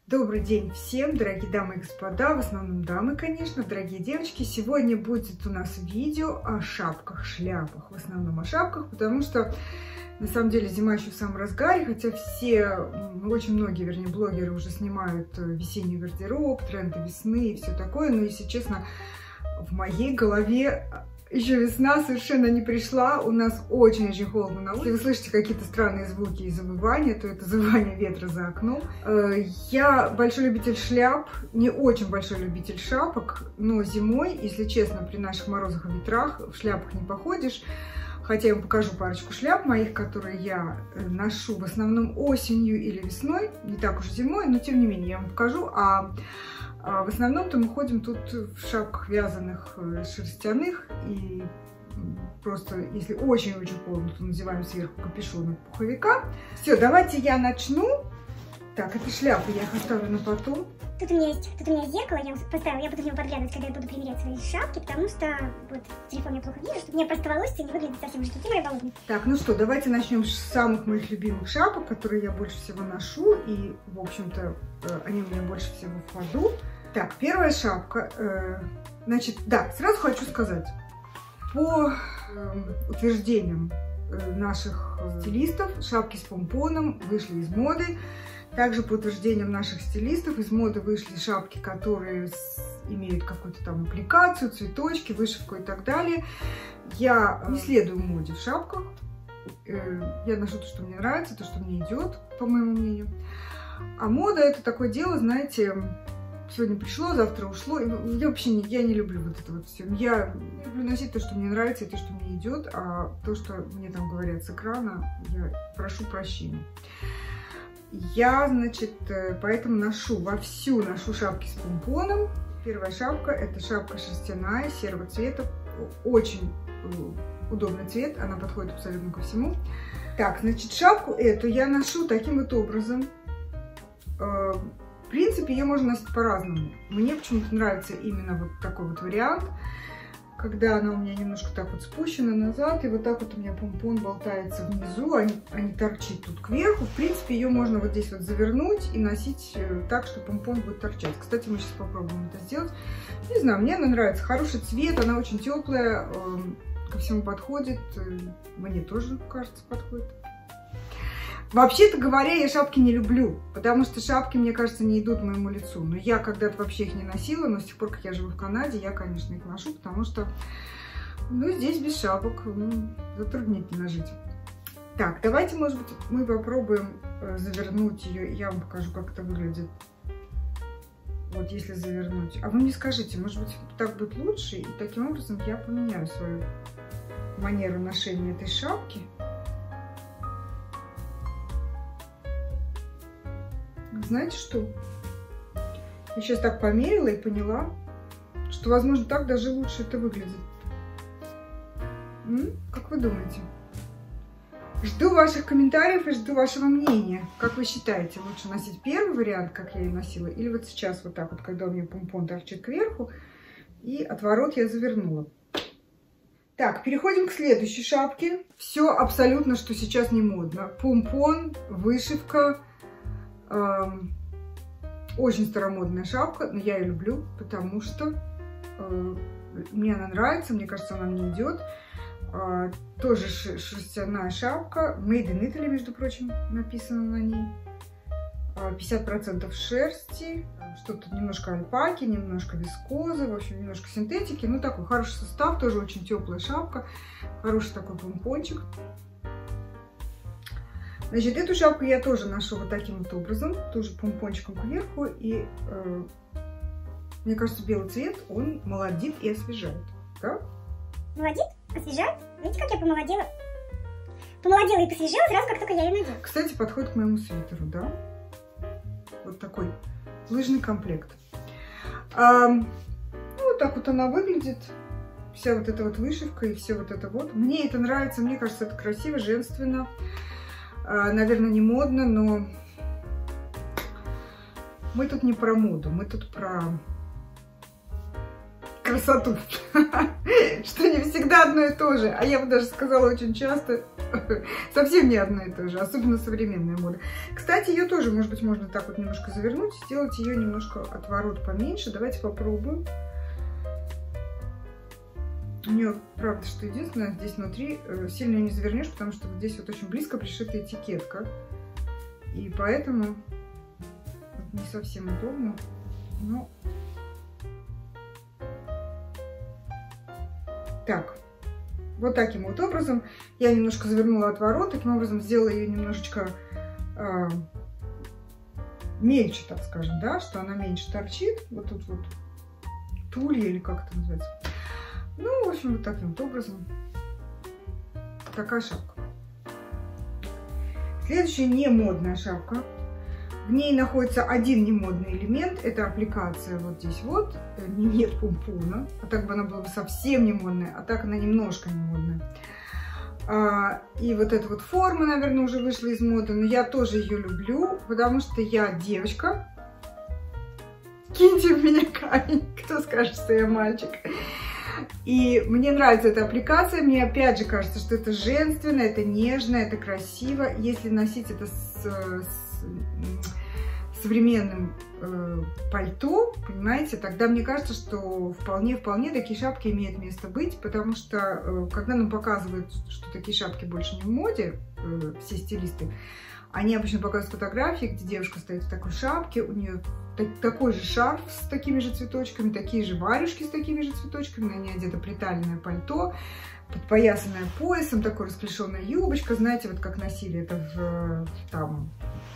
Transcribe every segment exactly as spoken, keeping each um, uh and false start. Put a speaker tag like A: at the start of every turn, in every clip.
A: Добрый день всем, дорогие дамы и господа, в основном дамы, конечно, дорогие девочки. Сегодня будет у нас видео о шапках, шляпах, в основном о шапках, потому что на самом деле зима еще в самом разгаре, хотя все, очень многие, вернее, блогеры уже снимают весенний гардероб, тренды весны и все такое, но, если честно, в моей голове еще весна совершенно не пришла, у нас очень-очень холодно на улице. Если вы слышите какие-то странные звуки и завывания, то это завывание ветра за окном. Я большой любитель шляп, не очень большой любитель шапок, но зимой, если честно, при наших морозах и ветрах в шляпах не походишь. Хотя я вам покажу парочку шляп моих, которые я ношу в основном осенью или весной, не так уж зимой, но тем не менее я вам покажу. А А в основном-то мы ходим тут в шапках вязаных, шерстяных, и просто, если очень-очень холодно, то надеваем сверху капюшон от пуховика. Все, давайте я начну. Так, это шляпы, я их оставлю на потом.
B: Тут у меня есть, тут у меня зеркало, я поставила, я буду в него подглядывать, когда я буду примерять свои шапки, потому что вот в телефоне я плохо вижу, чтобы у меня просто волосы не выглядят совсем уж таким рыболовным.
A: Так, ну что, давайте начнем с самых моих любимых шапок, которые я больше всего ношу, и, в общем-то, они у меня больше всего в ходу. Так, первая шапка, э, значит, да, сразу хочу сказать, по э, утверждениям э, наших стилистов, шапки с помпоном вышли из моды. Также по утверждениям наших стилистов из моды вышли шапки, которые с, имеют какую-то там аппликацию, цветочки, вышивку и так далее. Я не следую моде в шапках. Э, я ношу то, что мне нравится, то, что мне идет, по моему мнению. А мода — это такое дело, знаете, сегодня пришло, завтра ушло. Я вообще не, я не люблю вот это вот все. Я люблю носить то, что мне нравится, и то, что мне идет, а то, что мне там говорят с экрана, я прошу прощения. Я, значит, поэтому ношу, вовсю ношу шапки с помпоном. Первая шапка — это шапка шерстяная, серого цвета. Очень удобный цвет, она подходит абсолютно ко всему. Так, значит, шапку эту я ношу таким вот образом. В принципе, ее можно носить по-разному. Мне почему-то нравится именно вот такой вот вариант, когда она у меня немножко так вот спущена назад, и вот так вот у меня помпон болтается внизу, а не, а не торчит тут кверху. В принципе, ее можно вот здесь вот завернуть и носить так, что помпон будет торчать. Кстати, мы сейчас попробуем это сделать. Не знаю, мне она нравится. Хороший цвет, она очень теплая, э, ко всему подходит. Мне тоже, кажется, подходит. Вообще-то говоря, я шапки не люблю, потому что шапки, мне кажется, не идут моему лицу. Но я когда-то вообще их не носила, но с тех пор, как я живу в Канаде, я, конечно, их ношу, потому что, ну, здесь без шапок, ну, затруднительно жить. Так, давайте, может быть, мы попробуем завернуть ее, я вам покажу, как это выглядит. Вот, если завернуть. А вы мне скажите, может быть, так будет лучше, и таким образом я поменяю свою манеру ношения этой шапки. Знаете что? Я сейчас так померила и поняла, что, возможно, так даже лучше это выглядит. М? Как вы думаете? Жду ваших комментариев и жду вашего мнения. Как вы считаете, лучше носить первый вариант, как я и носила, или вот сейчас вот так вот, когда у меня помпон торчит кверху, и отворот я завернула. Так, переходим к следующей шапке. Все абсолютно, что сейчас не модно. Помпон, вышивка. Эм, очень старомодная шапка, но я ее люблю, потому что э, мне она нравится, мне кажется, она мне идет. Э, тоже шерстяная шапка, Made in Italy, между прочим, написано на ней. пятьдесят процентов шерсти, что-то немножко альпаки, немножко вискозы, в общем, немножко синтетики. Ну, такой хороший состав, тоже очень теплая шапка, хороший такой помпончик. Значит, эту шапку я тоже ношу вот таким вот образом, тоже помпончиком кверху, и э, мне кажется, белый цвет, он молодит и освежает, да?
B: Молодит? Освежает? Видите, как я помолодела? Помолодела и посвежела сразу, как только я ее надела.
A: Кстати, подходит к моему свитеру, да? Вот такой лыжный комплект. А, ну, вот так вот она выглядит. Вся вот эта вот вышивка и все вот это вот. Мне это нравится, мне кажется, это красиво, женственно. Наверное, не модно, но мы тут не про моду, мы тут про красоту, что не всегда одно и то же, а я бы даже сказала очень часто, совсем не одно и то же, особенно современная мода. Кстати, ее тоже, может быть, можно так вот немножко завернуть, сделать ее немножко отворот поменьше. Давайте попробуем. У нее, правда, что единственное, здесь внутри сильно не завернешь, потому что здесь вот очень близко пришита этикетка, и поэтому не совсем удобно, но... Так, вот таким вот образом я немножко завернула отворот, таким образом сделала ее немножечко э, мельче, так скажем, да, что она меньше торчит, вот тут вот тулья или как это называется. Ну, в общем, вот таким вот образом такая шапка. Следующая не модная шапка. В ней находится один немодный элемент, это аппликация вот здесь вот, нет помпона, а так бы она была бы совсем не модная, а так она немножко не модная. А, и вот эта вот форма, наверное, уже вышла из моды, но я тоже ее люблю, потому что я девочка. Киньте в меня камень, кто скажет, что я мальчик. И мне нравится эта аппликация, мне опять же кажется, что это женственно, это нежно, это красиво. Если носить это с... с современным э, пальто, понимаете, тогда мне кажется, что вполне-вполне такие шапки имеют место быть, потому что э, когда нам показывают, что такие шапки больше не в моде, э, все стилисты, они обычно показывают фотографии, где девушка стоит в такой шапке, у нее так, такой же шарф с такими же цветочками, такие же варежки с такими же цветочками, на ней одето приталенное пальто, подпоясанное поясом, такой расклешенная юбочка, знаете, вот как носили это в там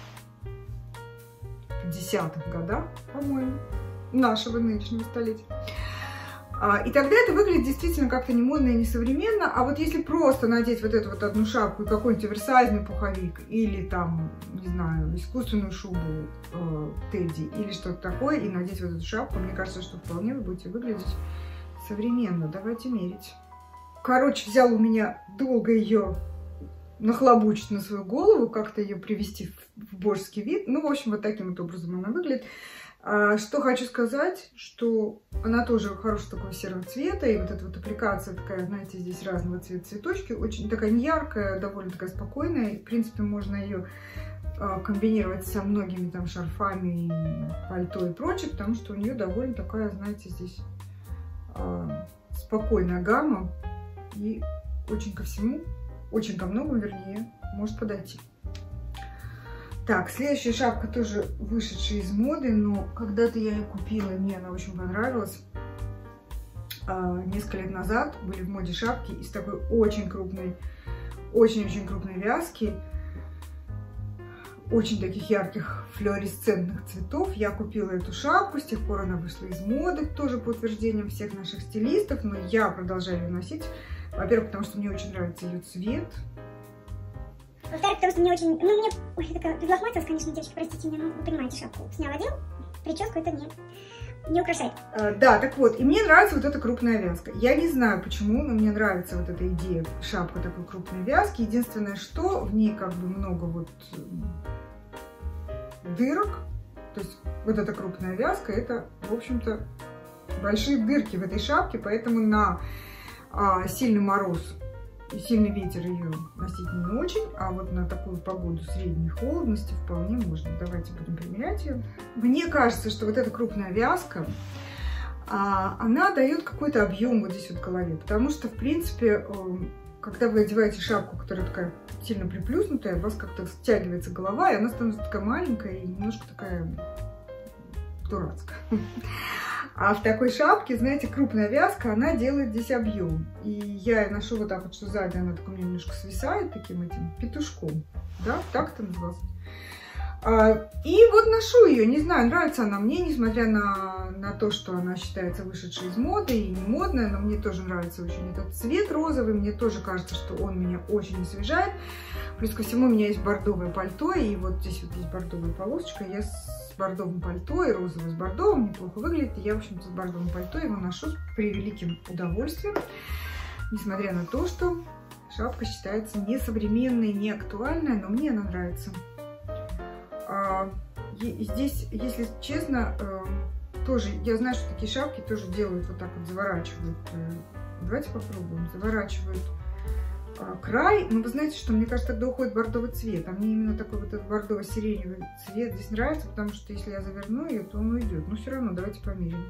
A: десятых годах, по-моему, нашего нынешнего столетия. И тогда это выглядит действительно как-то не модно и не современно. А вот если просто надеть вот эту вот одну шапку и какой-нибудь оверсайзный пуховик, или там, не знаю, искусственную шубу э, Тедди, или что-то такое, и надеть вот эту шапку, мне кажется, что вполне вы будете выглядеть современно. Давайте мерить. Короче, взял у меня долго ее нахлобучить на свою голову, как-то ее привести в божеский вид. Ну, в общем, вот таким вот образом она выглядит. А, что хочу сказать, что она тоже хорошего такого серого цвета, и вот эта вот аппликация такая, знаете, здесь разного цвета цветочки, очень такая неяркая, довольно такая спокойная. И, в принципе, можно ее а, комбинировать со многими там шарфами, пальто и прочее, потому что у нее довольно такая, знаете, здесь а, спокойная гамма и очень ко всему, очень ко многому, вернее, может подойти. Так, следующая шапка тоже вышедшая из моды, но когда-то я ее купила, мне она очень понравилась. А, несколько лет назад были в моде шапки из такой очень крупной, очень-очень крупной вязки, очень таких ярких флуоресцентных цветов. Я купила эту шапку, с тех пор она вышла из моды, тоже по утверждениям всех наших стилистов, но я продолжаю ее носить. Во-первых, потому что мне очень нравится ее цвет.
B: Во-вторых, потому что мне очень... Ну, мне... Ой, я такая разлохматилась, конечно, девочки, простите меня, ну, вы понимаете, шапку снял, одел, прическу это не, не украшает.
A: А, да, так вот, и мне нравится вот эта крупная вязка. Я не знаю почему, но мне нравится вот эта идея шапка такой крупной вязки. Единственное, что в ней как бы много вот дырок. То есть вот эта крупная вязка, это, в общем-то, большие дырки в этой шапке, поэтому на а, сильный мороз и сильный ветер ее носить не очень, а вот на такую погоду средней холодности вполне можно. Давайте будем примерять ее. Мне кажется, что вот эта крупная вязка, а, она дает какой-то объем вот здесь вот в голове, потому что, в принципе, когда вы одеваете шапку, которая такая сильно приплюснутая, у вас как-то стягивается голова, и она становится такая маленькая и немножко такая дурацкая. А в такой шапке, знаете, крупная вязка, она делает здесь объем. И я ношу вот так вот, что сзади она так у меня немножко свисает таким этим петушком. Да, так это называется. А, и вот ношу ее, не знаю, нравится она мне, несмотря на, на то, что она считается вышедшей из моды и не модная, но мне тоже нравится очень этот цвет розовый, мне тоже кажется, что он меня очень освежает. Плюс ко всему у меня есть бордовое пальто, и вот здесь вот есть бордовая полосочка, я с бордовым пальто и розовый с бордовым неплохо выглядит, и я, в общем-то, с бордовым пальто его ношу с превеликим удовольствием, несмотря на то, что шапка считается несовременной, не актуальной, но мне она нравится. Здесь, если честно, тоже, я знаю, что такие шапки тоже делают вот так вот, заворачивают. Давайте попробуем. Заворачивают а, край. Но вы знаете, что мне кажется, тогда уходит бордовый цвет. А мне именно такой вот этот бордово-сиреневый цвет здесь нравится, потому что если я заверну ее, то он уйдет. Но все равно давайте померим.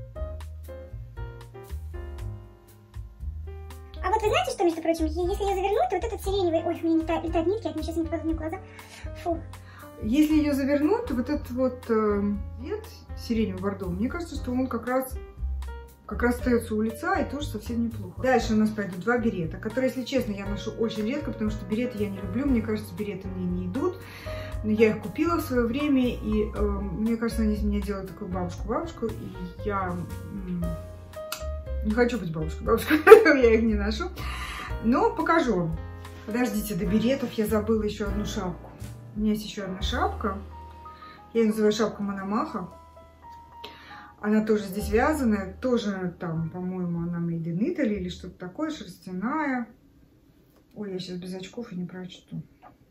B: А вот вы знаете, что, между прочим, если ее завернуть, то вот этот сиреневый... Ой, у меня летают, летают нитки, от меня сейчас не попадут мне в глаза. Фу.
A: Если ее завернуть, то вот этот вот э, цвет сиренево-бордовый, мне кажется, что он как раз, как раз остается у лица и тоже совсем неплохо. Дальше у нас пойдут два берета, которые, если честно, я ношу очень редко, потому что береты я не люблю. Мне кажется, береты мне не идут. Но я их купила в свое время, и э, мне кажется, они из меня делают такую бабушку-бабушку, и я э, не хочу быть бабушкой-бабушкой, поэтому я их не ношу. Но покажу вам. Подождите, до беретов я забыла еще одну шапку. У меня есть еще одна шапка. Я ее называю шапка Мономаха. Она тоже здесь вязаная. Тоже там, по-моему, она made in Italy или что-то такое, шерстяная. Ой, я сейчас без очков и не прочту.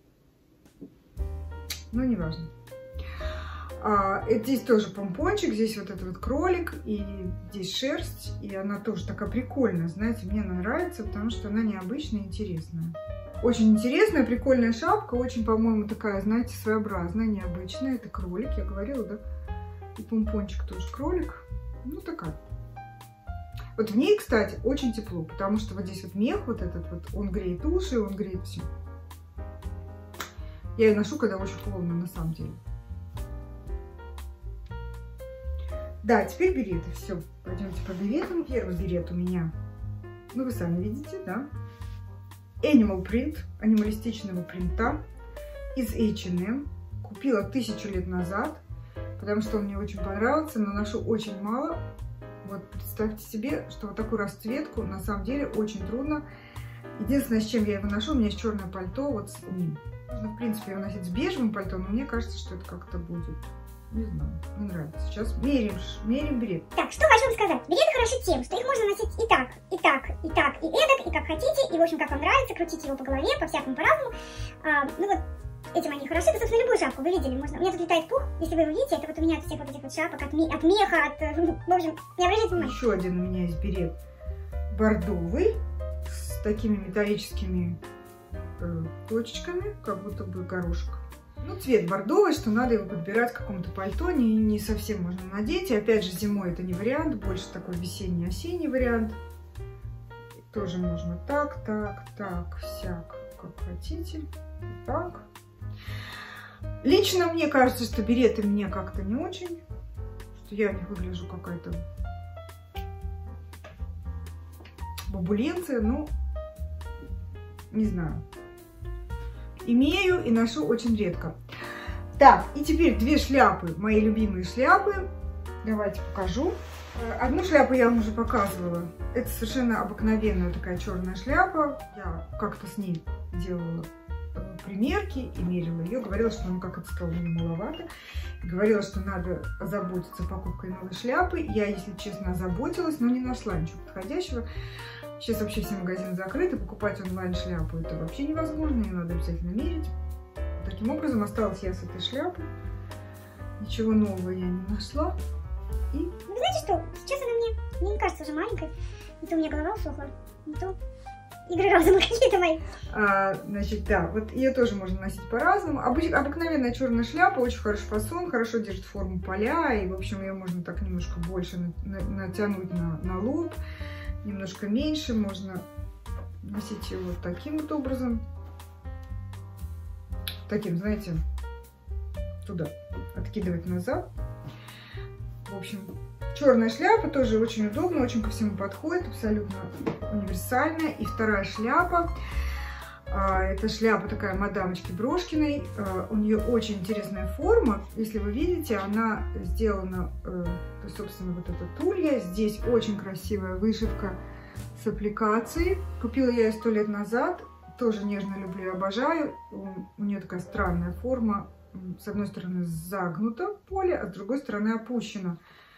A: Ну, неважно. А, здесь тоже помпончик, здесь вот этот вот кролик, и здесь шерсть. И она тоже такая прикольная, знаете, мне она нравится, потому что она необычная и интересная. Очень интересная, прикольная шапка, очень, по-моему, такая, знаете, своеобразная, необычная. Это кролик, я говорила, да? И помпончик тоже кролик. Ну, такая. Вот в ней, кстати, очень тепло, потому что вот здесь вот мех вот этот вот, он греет уши, он греет все. Я ее ношу, когда очень холодно, на самом деле. Да, теперь береты. Все, пойдемте по беретам. Первый берет у меня, ну, вы сами видите, да? Animal Print, анималистичного принта из эйч энд эм. Купила тысячу лет назад, потому что он мне очень понравился, но ношу очень мало. Вот представьте себе, что вот такую расцветку на самом деле очень трудно. Единственное, с чем я его ношу, у меня есть черное пальто вот с ним. Можно, в принципе, его носить с бежевым пальто, но мне кажется, что это как-то будет... Не знаю, мне нравится. Сейчас мерим, мерим берет.
B: Так, что хочу вам сказать. Береты хороши тем, что их можно носить и так, и так, и так, и эдак, и как хотите. И, в общем, как вам нравится, крутите его по голове, по-всякому, по-разному. А, ну вот, этим они хороши. Да, собственно, любую шапку вы видели. Можно... У меня тут летает пух, если вы его видите. Это вот у меня от всех вот этих вот шапок, от, ми... от меха, от... В общем, не обращайте внимания.
A: Еще один у меня есть берет бордовый, с такими металлическими э, точечками, как будто бы горошек. Ну, цвет бордовый, что надо его подбирать к какому-то пальто, не, не совсем можно надеть. И опять же, зимой это не вариант, больше такой весенний-осенний вариант. Тоже можно так, так, так, всяк, как хотите. Так. Лично мне кажется, что береты мне как-то не очень, что я не выгляжу какая-то бабуленция, ну, не знаю. Имею и ношу очень редко. Так, и теперь две шляпы, мои любимые шляпы. Давайте покажу. Одну шляпу я вам уже показывала. Это совершенно обыкновенная такая черная шляпа. Я как-то с ней делала примерки и мерила ее. Говорила, что ну как это стало мне маловато. Говорила, что надо озаботиться покупкой новой шляпы. Я, если честно, озаботилась, но не нашла ничего подходящего. Сейчас вообще все магазины закрыты, покупать онлайн шляпу это вообще невозможно, ее надо обязательно мерить. Таким образом, осталась я с этой шляпой. Ничего нового я не нашла. И...
B: Вы знаете что? Сейчас она мне, мне не кажется уже маленькой. Не то у меня голова усохла, не то игры разума какие-то мои.
A: А, значит, да, вот ее тоже можно носить по-разному. Обыч... Обыкновенная черная шляпа, очень хороший фасон, хорошо держит форму поля. И, в общем, ее можно так немножко больше на... На... натянуть на... на лоб. Немножко меньше, можно носить его вот таким вот образом. Таким, знаете, туда откидывать назад. В общем, черная шляпа тоже очень удобно, очень ко всему подходит, абсолютно универсальная. И вторая шляпа. Это шляпа такая мадамочки Брошкиной. У нее очень интересная форма. Если вы видите, она сделана, собственно, вот эта тулья. Здесь очень красивая вышивка с аппликацией. Купила я ее сто лет назад. Тоже нежно люблю и обожаю. У нее такая странная форма. С одной стороны загнуто поле, а с другой стороны опущено.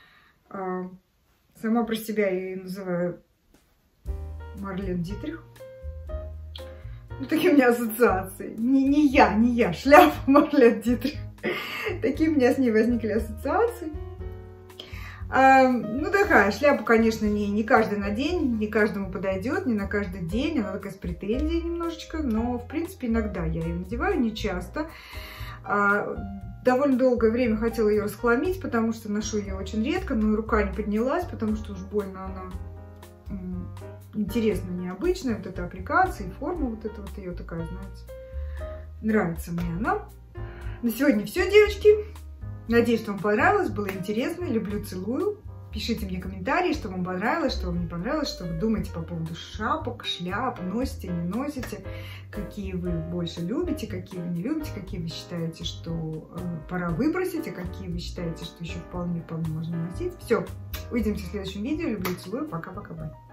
A: Сама про себя я ее называю Марлен Дитрих. Ну, такие у меня ассоциации. Не, не я, не я. Шляпа Марлен Дитрих. Такие у меня с ней возникли ассоциации. А, ну, такая шляпа, конечно, не, не каждый на день, не каждому подойдет, не на каждый день. Она такая с претензией немножечко, но, в принципе, иногда я ее надеваю, не часто. А, довольно долгое время хотела ее расхламить, потому что ношу ее очень редко, но рука не поднялась, потому что уж больно она интересная, необычная. Вот эта аппликация и форма вот эта вот ее такая, знаете, нравится мне она. На сегодня все, девочки. Надеюсь, что вам понравилось, было интересно. Люблю, целую. Пишите мне комментарии, что вам понравилось, что вам не понравилось, что вы думаете по поводу шапок, шляп, носите, не носите, какие вы больше любите, какие вы не любите, какие вы считаете, что э, пора выбросить, а какие вы считаете, что еще вполне-вполне можно носить. Все, увидимся в следующем видео. Люблю, целую. Пока-пока. Бай.